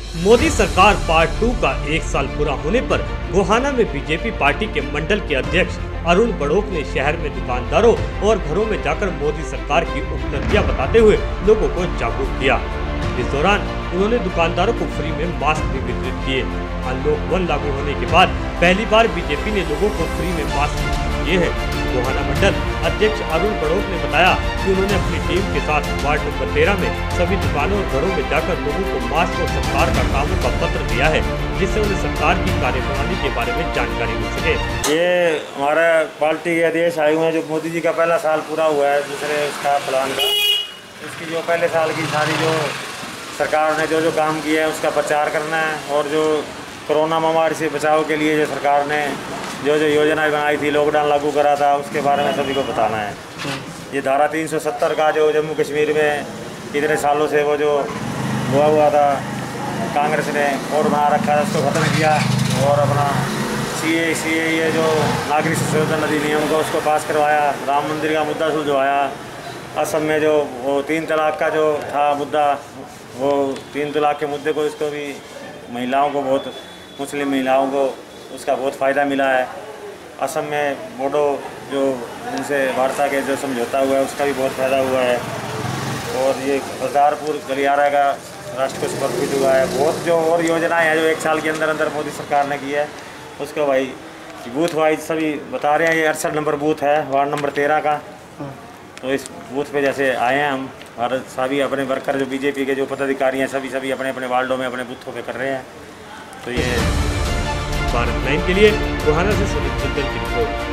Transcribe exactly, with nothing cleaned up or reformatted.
मोदी सरकार part two का एक साल पूरा होने पर गोहाना में बीजेपी पार्टी के मंडल के अध्यक्ष अरुण बड़ोक ने शहर में दुकानदारों और घरों में जाकर मोदी सरकार की उपलब्धियां बताते हुए लोगों को जागरूक किया। इस दौरान उन्होंने दुकानदारों को फ्री में मास्क भी वितरित किए। अनलॉक वन लागू होने के बाद पहली बार बीजेपी ने लोगों को फ्री में मास्क वितरित किए हैं। गोहाना मंडल अध्यक्ष अरुण बड़ोक ने बताया कि उन्होंने अपनी टीम के साथ वार्ड नंबर तेरह में सभी दुकानों और घरों में जाकर लोगों को मास्क और सरकार का कामों का पत्र दिया है, जिससे उन्हें सरकार की कार्यप्रणाली के बारे में जानकारी मिल सके। ये हमारा पार्टी के आदेश आए हुए हैं, जो मोदी जी का पहला साल पूरा हुआ है दूसरे उसका प्लान का, उसकी जो पहले साल की सारी जो सरकार ने जो जो काम किया है उसका प्रचार करना है, और जो कोरोना महामारी से बचाव के लिए जो सरकार ने जो जो योजनाएं बनाई थी, लॉकडाउन लागू करा था, उसके बारे में सभी को बताना है। ये धारा तीन सौ सत्तर का जो जम्मू कश्मीर में इतने सालों से वो जो हुआ हुआ था, कांग्रेस ने और बना रखा था, उसको ख़त्म किया और अपना सी ए सी ए ये जो नागरिक संशोधन अधिनियम को उसको पास करवाया। राम मंदिर का मुद्दा सुलझवाया। असम में जो वो तीन तलाक का जो था मुद्दा, वो तीन तलाक के मुद्दे को इसको भी महिलाओं को बहुत, मुस्लिम महिलाओं को उसका बहुत फ़ायदा मिला है। असम में बोडो जो उनसे वार्ता के जो समझौता हुआ है उसका भी बहुत फ़ायदा हुआ है। और ये बरदारपुर गलियारा का राष्ट्र को समर्पित हुआ है। बहुत जो और योजनाएं हैं जो एक साल के अंदर अंदर मोदी सरकार ने की है, उसको भाई बूथ वाइज सभी बता रहे हैं। ये अड़सठ नंबर बूथ है वार्ड नंबर तेरह का, तो इस बूथ पे जैसे आए हैं हम, और सभी अपने वर्कर जो बीजेपी के जो पदाधिकारी हैं सभी सभी अपने अपने वार्डों में अपने बूथों पे कर रहे हैं। तो ये भारत लाइन के लिए गोहाना से सुनील जिंदल की रिपोर्ट।